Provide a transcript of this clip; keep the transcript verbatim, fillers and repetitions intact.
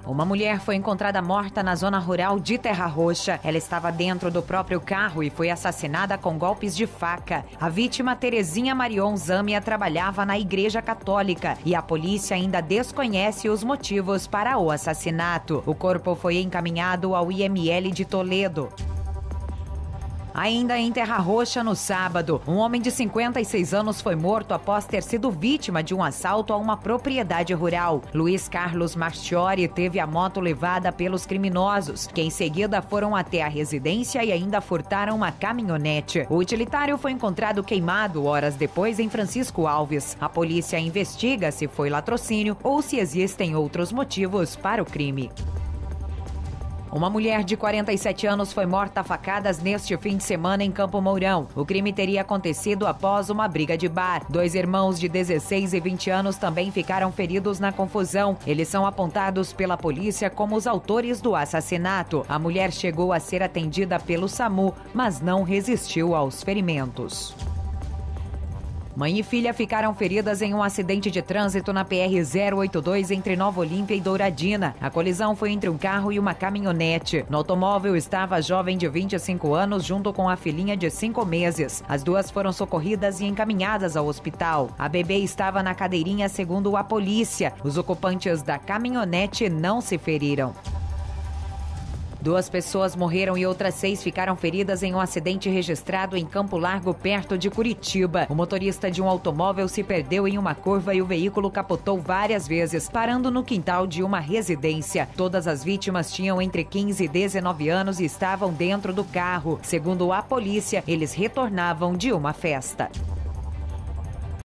Uma mulher foi encontrada morta na zona rural de Terra Roxa. Ela estava dentro do próprio carro e foi assassinada com golpes de faca. A vítima, Terezinha Marion Zâmia, trabalhava na Igreja Católica e a polícia ainda desconhece os motivos para o assassinato. O corpo foi encaminhado ao I M L de Toledo. Ainda em Terra Roxa, no sábado, um homem de cinquenta e seis anos foi morto após ter sido vítima de um assalto a uma propriedade rural. Luiz Carlos Marchiori teve a moto levada pelos criminosos, que em seguida foram até a residência e ainda furtaram uma caminhonete. O utilitário foi encontrado queimado horas depois em Francisco Alves. A polícia investiga se foi latrocínio ou se existem outros motivos para o crime. Uma mulher de quarenta e sete anos foi morta a facadas neste fim de semana em Campo Mourão. O crime teria acontecido após uma briga de bar. Dois irmãos de dezesseis e vinte anos também ficaram feridos na confusão. Eles são apontados pela polícia como os autores do assassinato. A mulher chegou a ser atendida pelo SAMU, mas não resistiu aos ferimentos. Mãe e filha ficaram feridas em um acidente de trânsito na P R zero oito dois entre Nova Olímpia e Douradina. A colisão foi entre um carro e uma caminhonete. No automóvel estava a jovem de vinte e cinco anos junto com a filhinha de cinco meses. As duas foram socorridas e encaminhadas ao hospital. A bebê estava na cadeirinha, segundo a polícia. Os ocupantes da caminhonete não se feriram. Duas pessoas morreram e outras seis ficaram feridas em um acidente registrado em Campo Largo, perto de Curitiba. O motorista de um automóvel se perdeu em uma curva e o veículo capotou várias vezes, parando no quintal de uma residência. Todas as vítimas tinham entre quinze e dezenove anos e estavam dentro do carro. Segundo a polícia, eles retornavam de uma festa.